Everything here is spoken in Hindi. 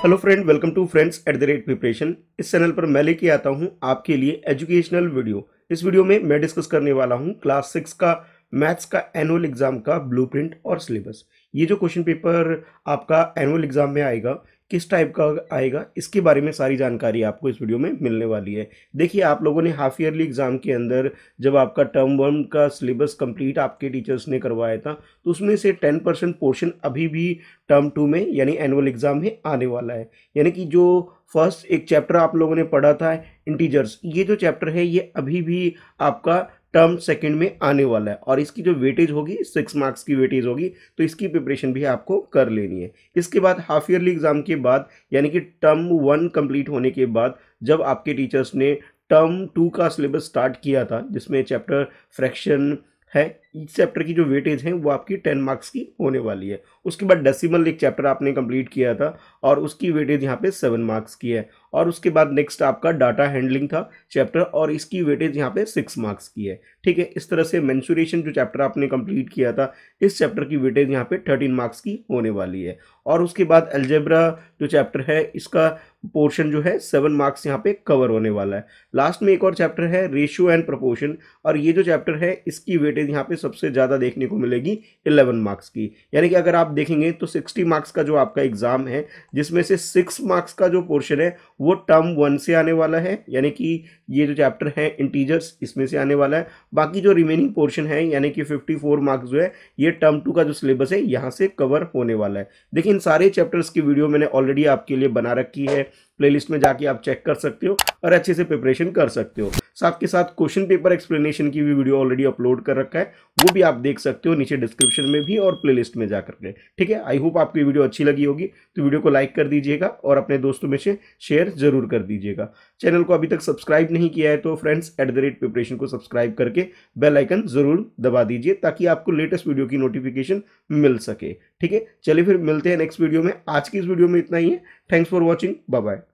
Hello friend, welcome to friends at the rate preparation. इस चैनल पर मैं लेके आता हूं आपके लिए एजुकेशनल वीडियो। इस वीडियो में मैं डिस्कस करने वाला हूं क्लास 6 का मैथ्स का एनुअल एग्जाम का ब्लूप्रिंट और सिलेबस। ये जो क्वेश्चन पेपर आपका एनुअल एग्जाम में आएगा, किस टाइप का आएगा, इसके बारे में सारी जानकारी आपको इस वीडियो में मिलने वाली है। देखिए, आप लोगों ने हाफ ईयरली एग्जाम के अंदर जब आपका टर्म 1 का सिलेबस कंप्लीट आपके टीचर्स ने करवाया था, तो उसमें से 10% पोर्शन अभी भी टर्म 2 में यानी एनुअल एग्जाम में आने वाला है। यानी कि जो फर्स्ट एक चैप्टर आप लोगों ने पढ़ा था इंटीजर्स, ये जो चैप्टर है ये अभी भी आपका टर्म सेकंड में आने वाला है और इसकी जो वेटेज होगी 6 मार्क्स की वेटेज होगी, तो इसकी प्रिपरेशन भी आपको कर लेनी है। इसके बाद हाफ ईयरली एग्जाम के बाद यानी कि टर्म 1 कंप्लीट होने के बाद जब आपके टीचर्स ने टर्म 2 का सिलेबस स्टार्ट किया था, जिसमें चैप्टर फ्रैक्शन है, इस चैप्टर की जो वेटेज है वो आपकी 10 मार्क्स की होने वाली है। उसके बाद डेसिमल एक चैप्टर आपने कंप्लीट किया था और उसकी वेटेज यहाँ पे 7 मार्क्स की है। और उसके बाद नेक्स्ट आपका डाटा हैंडलिंग था चैप्टर और इसकी वेटेज यहाँ पे 6 मार्क्स की है। ठीक है, इस तरह से मेंसुरेशन जो चैप्टर आपने कंप्लीट किया था, इस चैप्टर की वेटेज यहाँ पे 13 मार्क्स की होने वाली है। और उसके बाद अलजेब्रा जो चैप्टर है, इसका पोर्शन जो है 7 मार्क्स यहाँ पे कवर होने वाला है। लास्ट में एक और चैप्टर है रेशियो एंड प्रोपोर्शन, और ये जो चैप्टर है इसकी वेटेज यहाँ पे सबसे ज़्यादा देखने को मिलेगी 11 मार्क्स की। यानी कि अगर आप देखेंगे तो 60 मार्क्स का जो आपका एग्जाम है, जिसमें से 6 मार्क्स का जो पोर्शन है वो टर्म 1 से आने वाला है, यानी कि ये जो चैप्टर है इंटीजर्स, इसमें से आने वाला है। बाकी जो रिमेनिंग पोर्शन है यानी कि 54 मार्क्स जो है ये टर्म 2 का जो सिलेबस है यहाँ से कवर होने वाला है। देखिए, इन सारे चैप्टर्स की वीडियो मैंने ऑलरेडी आपके लिए बना रखी है, प्लेलिस्ट में जाके आप चेक कर सकते हो और अच्छे से प्रिपरेशन कर सकते हो। साथ के साथ क्वेश्चन पेपर एक्सप्लेनेशन की भी वीडियो ऑलरेडी अपलोड कर रखा है, वो भी आप देख सकते हो नीचे डिस्क्रिप्शन में भी और प्लेलिस्ट में जाकर के। ठीक है, आई होप आपको ये वीडियो अच्छी लगी होगी, तो वीडियो को लाइक कर दीजिएगा और अपने दोस्तों में से शेयर जरूर कर दीजिएगा। चैनल को अभी तक सब्सक्राइब नहीं किया है तो friends at the rate preparation को सब्सक्राइब करके बेल आइकन जरूर दबा दीजिए, ताकि आपको लेटेस्ट वीडियो की नोटिफिकेशन मिल सके। ठीक है, चलिए फिर मिलते हैं नेक्स्ट वीडियो में। आज की इस वीडियो में इतना ही है। Thanks for watching, bye bye.